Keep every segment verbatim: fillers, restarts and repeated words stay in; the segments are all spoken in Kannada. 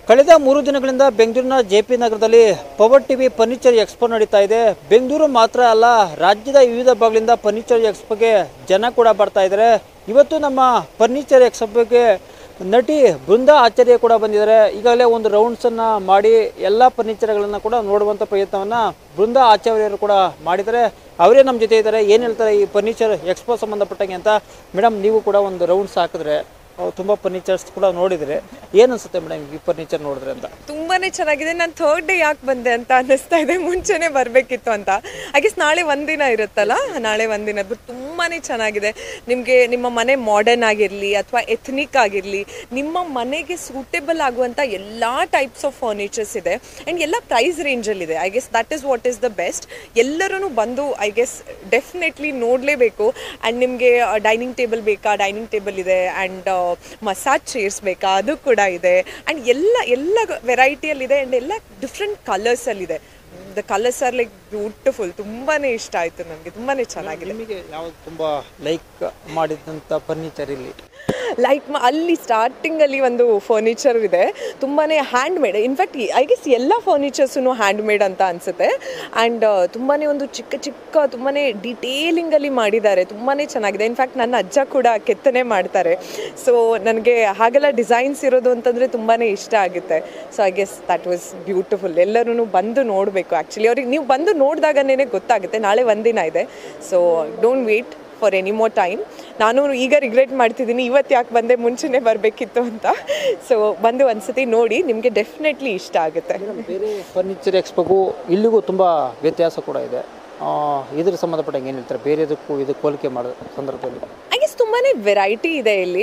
ಕಳೆದ ಮೂರು ದಿನಗಳಿಂದ ಬೆಂಗಳೂರಿನ ಜೆಪಿ ನಗರದಲ್ಲಿ ಪವರ್ ಟಿವಿ ಫರ್ನಿಚರ್ ಎಕ್ಸ್ಪೋ ನಡೀತಾ ಇದೆ. ಬೆಂಗಳೂರು ಮಾತ್ರ ಅಲ್ಲ, ರಾಜ್ಯದ ವಿವಿಧ ಭಾಗಗಳಿಂದ ಫರ್ನಿಚರ್ ಎಕ್ಸ್ಪೋಗೆ ಜನ ಕೂಡ ಬರ್ತಾ ಇದ್ದಾರೆ. ಇವತ್ತು ನಮ್ಮ ಫರ್ನಿಚರ್ ಎಕ್ಸ್ಪೋಗೆ ನಟಿ ಬೃಂದಾ ಆಚಾರ್ಯ ಕೂಡ ಬಂದಿದ್ದಾರೆ. ಈಗಾಗಲೇ ಒಂದು ರೌಂಡ್ಸನ್ನು ಮಾಡಿ ಎಲ್ಲ ಫರ್ನಿಚರ್ಗಳನ್ನು ಕೂಡ ನೋಡುವಂಥ ಪ್ರಯತ್ನವನ್ನು ಬೃಂದಾ ಆಚಾರ್ಯರು ಕೂಡ ಮಾಡಿದ್ದಾರೆ. ಅವರೇ ನಮ್ಮ ಜೊತೆ ಇದ್ದಾರೆ. ಏನು ಹೇಳ್ತಾರೆ ಈ ಫರ್ನಿಚರ್ ಎಕ್ಸ್ಪೋ ಸಂಬಂಧಪಟ್ಟಂಗೆ ಅಂತ. ಮೇಡಮ್, ನೀವು ಕೂಡ ಒಂದು ರೌಂಡ್ಸ್ ಹಾಕಿದ್ರೆ ತುಂಬ ಫರ್ನಿಚರ್ಸ್ ಕೂಡ ನೋಡಿದರೆ ಏನು ಅನ್ಸುತ್ತೆ ಮೇಡಮ್ ಈ ಫರ್ನಿಚರ್ ನೋಡಿದ್ರೆ ಅಂತ? ತುಂಬಾನೇ ಚೆನ್ನಾಗಿದೆ. ನಾನು ಥರ್ಡ್ ಡೇ ಯಾಕೆ ಬಂದೆ ಅಂತ ಅನ್ನಿಸ್ತಾ ಇದೆ, ಮುಂಚೆನೆ ಬರಬೇಕಿತ್ತು ಅಂತ. ಐ ಗೆಸ್ ನಾಳೆ ಒಂದಿನ ಇರುತ್ತಲ್ಲ, ನಾಳೆ ಒಂದಿನ ಬಟ್ ತುಂಬಾನೇ ಚೆನ್ನಾಗಿದೆ. ನಿಮಗೆ ನಿಮ್ಮ ಮನೆ ಮಾಡರ್ನ್ ಆಗಿರಲಿ ಅಥವಾ ಎಥ್ನಿಕ್ ಆಗಿರಲಿ, ನಿಮ್ಮ ಮನೆಗೆ ಸೂಟೇಬಲ್ ಆಗುವಂಥ ಎಲ್ಲ ಟೈಪ್ಸ್ ಆಫ್ ಫರ್ನಿಚರ್ಸ್ ಇದೆ ಆ್ಯಂಡ್ ಎಲ್ಲ ಪ್ರೈಸ್ ರೇಂಜಲ್ಲಿದೆ. I guess that is what is the best. ಎಲ್ಲರೂ ಬಂದು ಐ ಗೆಸ್ ಡೆಫಿನೆಟ್ಲಿ ನೋಡಲೇಬೇಕು. ಆ್ಯಂಡ್ ನಿಮಗೆ ಡೈನಿಂಗ್ ಟೇಬಲ್ ಬೇಕಾ, ಡೈನಿಂಗ್ ಟೇಬಲ್ ಇದೆ. ಆ್ಯಂಡ್ ಮಸಾಜ್ ಚೇರ್ಸ್ ಬೇಕಾ, ಅದು ಕೂಡ ಇದೆ. ಆ್ಯಂಡ್ ಎಲ್ಲ ಎಲ್ಲ ವೆರೈಟಿಯಲ್ಲಿದೆ ಆ್ಯಂಡ್ ಎಲ್ಲ ಡಿಫ್ರೆಂಟ್ ಕಲರ್ಸಲ್ಲಿದೆ. The colours are like beautiful. ತುಂಬಾ ಇಷ್ಟ ಆಯಿತು ನನಗೆ, ತುಂಬಾ ಚೆನ್ನಾಗಿದೆ. ನಿಮಗೆ ಯಾವುದು ತುಂಬ ಲೈಕ್ ಮಾಡಿದಂಥ ಫರ್ನಿಚರ್ ಇಲ್ಲಿ? ಲೈಕ್ ಅಲ್ಲಿ ಸ್ಟಾರ್ಟಿಂಗಲ್ಲಿ ಒಂದು ಫರ್ನಿಚರ್ ಇದೆ, ತುಂಬಾ hand made. In fact I guess ಎಲ್ಲ ಫರ್ನಿಚರ್ಸೂ ಹ್ಯಾಂಡ್ ಮೇಡ್ ಅಂತ ಅನಿಸುತ್ತೆ. ಆ್ಯಂಡ್ ತುಂಬಾ ಒಂದು ಚಿಕ್ಕ ಚಿಕ್ಕ ತುಂಬಾ ಡಿಟೇಲಿಂಗಲ್ಲಿ ಮಾಡಿದ್ದಾರೆ. ತುಂಬಾ ಚೆನ್ನಾಗಿದೆ. ಇನ್ಫ್ಯಾಕ್ಟ್ ನನ್ನ ಅಜ್ಜ ಕೂಡ ಕೆತ್ತನೆ ಮಾಡ್ತಾರೆ. ಸೊ ನನಗೆ ಹಾಗೆಲ್ಲ ಡಿಸೈನ್ಸ್ ಇರೋದು ಅಂತಂದರೆ ತುಂಬಾ ಇಷ್ಟ ಆಗುತ್ತೆ. So I guess that was beautiful. ಎಲ್ಲರೂ ಬಂದು ನೋಡಬೇಕು. ಆ್ಯಕ್ಚುಲಿ ಅವ್ರಿಗೆ ನೀವು ಬಂದು ನೋಡಿದಾಗನೇ ಗೊತ್ತಾಗುತ್ತೆ. ನಾಳೆ ಒಂದಿನ ಇದೆ. So don't wait for any more time. ನಾನು ಈಗ ರಿಗ್ರೆಟ್ ಮಾಡ್ತಿದ್ದೀನಿ, ಇವತ್ತು ಯಾಕೆ ಬಂದೆ, ಮುಂಚೆನೇ ಬರಬೇಕಿತ್ತು ಅಂತ. ಸೊ ಬಂದು ಒಂದ್ಸತಿ ನೋಡಿ, ನಿಮಗೆ ಡೆಫಿನೆಟ್ಲಿ ಇಷ್ಟ ಆಗುತ್ತೆ. ಬೇರೆ ಫರ್ನಿಚರ್ ಎಕ್ಸ್ಪೋಗೂ ಇಲ್ಲಿಗೂ ತುಂಬ ವ್ಯತ್ಯಾಸ ಕೂಡ ಇದೆ. ಇದ್ರ ಸಂಬಂಧಪಟ್ಟಂಗೆ ಏನು ಹೇಳ್ತಾರೆ? ಬೇರೆದಕ್ಕೂ ಇದಕ್ಕೆ ಹೋಲಿಕೆ ಮಾಡೋ ಸಂದರ್ಭದಲ್ಲಿ ಐ ಗೆಸ್ ತುಂಬಾ ವೆರೈಟಿ ಇದೆ ಇಲ್ಲಿ.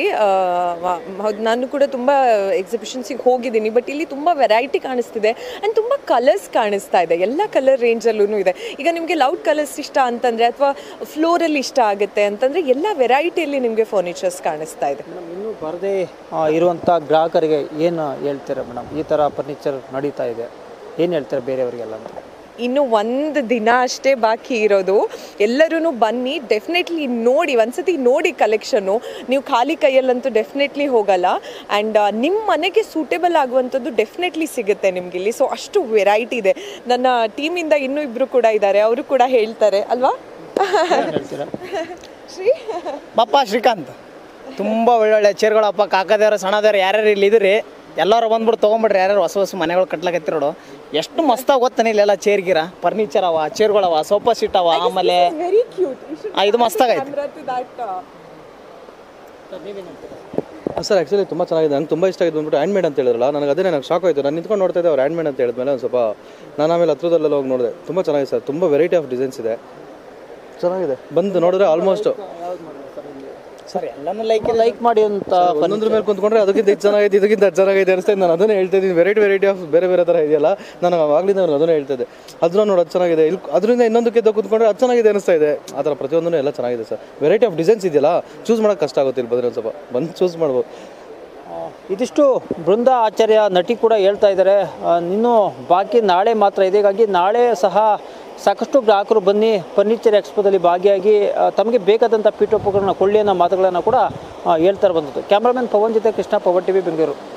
ಹೌದು, ನಾನು ಕೂಡ ತುಂಬ ಎಕ್ಸಿಬಿಷನ್ಸಿಗೆ ಹೋಗಿದ್ದೀನಿ. ಬಟ್ ಇಲ್ಲಿ ತುಂಬ ವೆರೈಟಿ ಕಾಣಿಸ್ತಿದೆ ಆ್ಯಂಡ್ ತುಂಬ ಕಲರ್ಸ್ ಕಾಣಿಸ್ತಾ ಇದೆ. ಎಲ್ಲ ಕಲರ್ ರೇಂಜಲ್ಲೂ ಇದೆ. ಈಗ ನಿಮಗೆ ಲೌಡ್ ಕಲರ್ಸ್ ಇಷ್ಟ ಅಂತಂದರೆ ಅಥವಾ ಫ್ಲೋರಲ್ಲಿ ಇಷ್ಟ ಆಗುತ್ತೆ ಅಂತಂದರೆ ಎಲ್ಲ ವೆರೈಟಿಯಲ್ಲಿ ನಿಮಗೆ ಫರ್ನಿಚರ್ಸ್ ಕಾಣಿಸ್ತಾ ಇದೆ. ಮೇಡಮ್, ಇನ್ನೂ ಬರದೇ ಇರುವಂಥ ಗ್ರಾಹಕರಿಗೆ ಏನು ಹೇಳ್ತಾರೆ ಮೇಡಮ್? ಈ ಥರ ಫರ್ನಿಚರ್ ನಡೀತಾ ಇದೆ, ಏನು ಹೇಳ್ತಾರೆ ಬೇರೆಯವರಿಗೆಲ್ಲ ಅಂತ? ಇನ್ನು ಒಂದು ದಿನ ಅಷ್ಟೇ ಬಾಕಿ ಇರೋದು. ಎಲ್ಲರೂ ಬನ್ನಿ, ಡೆಫಿನೆಟ್ಲಿ ನೋಡಿ, ಒಂದ್ಸತಿ ನೋಡಿ ಕಲೆಕ್ಷನ್ನು. ನೀವು ಖಾಲಿ ಕೈಯಲ್ಲಂತೂ ಡೆಫಿನೆಟ್ಲಿ ಹೋಗಲ್ಲ. ಆ್ಯಂಡ್ ನಿಮ್ಮ ಮನೆಗೆ ಸೂಟೇಬಲ್ ಆಗುವಂಥದ್ದು ಡೆಫಿನೆಟ್ಲಿ ಸಿಗುತ್ತೆ ನಿಮ್ಗೆ ಇಲ್ಲಿ. ಸೊ ಅಷ್ಟು ವೆರೈಟಿ ಇದೆ. ನನ್ನ ಟೀಮಿಂದ ಇನ್ನೂ ಇಬ್ಬರು ಕೂಡ ಇದ್ದಾರೆ, ಅವರು ಕೂಡ ಹೇಳ್ತಾರೆ ಅಲ್ವಾ? ಶ್ರೀ ಪಪ್ಪ ಶ್ರೀಕಾಂತ್, ತುಂಬ ಒಳ್ಳೊಳ್ಳೆ ಚೇರ್ಗಳಪ್ಪ. ಕಾಕದೇವ್ರ ಸಣ್ಣದೇವ್ರು ಯಾರ್ಯಾರು ಇಲ್ಲಿ ಇದ್ರಿ ಎಲ್ಲರೂ ಬಂದ್ಬಿಟ್ಟು ತೊಗೊಂಬಿಡ್ರಿ. ಯಾರ್ಯಾರು ಹೊಸ ಹೊಸ ಮನೆಗಳು ಕಟ್ಲಾಕತ್ತಿರೋಡು ಎಷ್ಟು ಮಸ್ತಾಗಿ ಗೊತ್ತಾನೆ. ಇಲ್ಲೆಲ್ಲ ಚೇರ್ಗಿರ ಫರ್ನಿಚರ್ ಅವ, ಚೇರ್ಗಳವ, ಸೋಫಾ ಸೀಟ್ ಅವ. ಆಮೇಲೆ ಇದು ಮಸ್ತಾಗೈತೆ ಸರ್. ಆ್ಯಕ್ಚುಲಿ ತುಂಬ ಚೆನ್ನಾಗಿದೆ. ನಂಗೆ ತುಂಬ ಇಷ್ಟ ಆಗಿದೆ ಬಂದ್ಬಿಟ್ಟು ಹ್ಯಾಂಡ್ ಮೇಡ್ ಅಂತ ಹೇಳಿದ್ರಲ್ಲ, ನನಗೆ ಅದೇ ನನಗೆ ಶಾಕ್ ಆಯಿತು. ನಾನು ನಿಂತ್ಕೊಂಡು ನೋಡ್ತಾ ಇದ್ದೆ, ಅವ್ರು ಹ್ಯಾಂಡ್ ಮೇಡ್ ಅಂತ ಹೇಳಿದ್ಮೇಲೆ ಒಂದು ಸ್ವಲ್ಪ ನಾನು ಆಮೇಲೆ ಹತ್ರದಲ್ಲೆಲ್ಲ ಹೋಗಿ ನೋಡಿದೆ. ತುಂಬ ಚೆನ್ನಾಗಿದೆ ಸರ್. ತುಂಬ ವೆರೈಟಿ ಆಫ್ ಡಿಸೈನ್ಸ್ ಇದೆ, ಚೆನ್ನಾಗಿದೆ. ಬಂದು ನೋಡಿದ್ರೆ ಆಲ್ಮೋಸ್ಟ್ ಸರ್ ಎಲ್ಲನೂ ಲೈಕ್ ಲೈಕ್ ಮಾಡಿ ಅಂತ ಒಂದೊಂದ್ರ ಮೇಲೆ ಕುಂತ್ಕೊಂಡ್ರೆ ಅದಕ್ಕಿಂತ ಇದು ಚೆನ್ನಾಗಿದೆ, ಇದಕ್ಕಿಂತ ಚೆನ್ನಾಗಿದೆ ಅನಿಸ್ತಾ ಇದೆ. ನಾನು ಅದನ್ನೇ ಹೇಳ್ತಾ ಇದ್ದೀನಿ. ವೆರೈಟಿ ವೆರೈಟಿ ಆಫ್ ಬೇರೆ ಬೇರೆ ಥರ ಇದೆಯಲ್ಲ, ನಾನು ಆಗಲಿಂದ ನಾನು ಅದನ್ನೇ ಹೇಳ್ತಾ ಇದ್ದೆ. ಅದನ್ನ ನೋಡಿ ಅದು ಚೆನ್ನಾಗಿದೆ, ಇಲ್ಲಿ ಅದರಿಂದ ಇನ್ನೊಂದಕ್ಕೆ ಕುತ್ಕೊಂಡ್ರೆ ಅದು ಚೆನ್ನಾಗಿದೆ ಅನಿಸ್ತಾ ಇದೆ. ಆ ಥರ ಪ್ರತಿಯೊಂದೂ ಎಲ್ಲ ಚೆನ್ನಾಗಿದೆ ಸರ್. ವೆರೈಟಿ ಆಫ್ ಡಿಸೈನ್ಸ್ ಇದೆಯಲ್ಲ, ಚೂಸ್ ಮಾಡೋಕ್ಕೆ ಕಷ್ಟ ಆಗುತ್ತೆ. ಇಲ್ಲಿ ಬಂದರೆ ಒಂದು ಸ್ವಲ್ಪ ಬಂದು ಚೂಸ್ ಮಾಡ್ಬೋದು. ಇದಿಷ್ಟು ಬೃಂದಾ ಆಚಾರ್ಯ ನಟಿ ಕೂಡ ಹೇಳ್ತಾ ಇದ್ದಾರೆ. ಇನ್ನೂ ಬಾಕಿ ನಾಳೆ ಮಾತ್ರ ಇದೆ. ಹೀಗಾಗಿ ನಾಳೆ ಸಹ ಸಾಕಷ್ಟು ಗ್ರಾಹಕರು ಬನ್ನಿ ಫರ್ನಿಚರ್ ಎಕ್ಸ್ಪೋದಲ್ಲಿ ಭಾಗಿಯಾಗಿ ತಮಗೆ ಬೇಕಾದಂಥ ಪೀಠೋಪಕರಣ ಕೊಳ್ಳಿ ಅನ್ನೋ ಮಾತುಗಳನ್ನು ಕೂಡ ಹೇಳ್ತಾರೆ ಬಂದದ್ದು. ಕ್ಯಾಮ್ರಾಮನ್ ಪವನ್ ಜೊತೆ ಕೃಷ್ಣ, ಪವರ್ ಟಿವಿ ಬೆಂಗಳೂರು.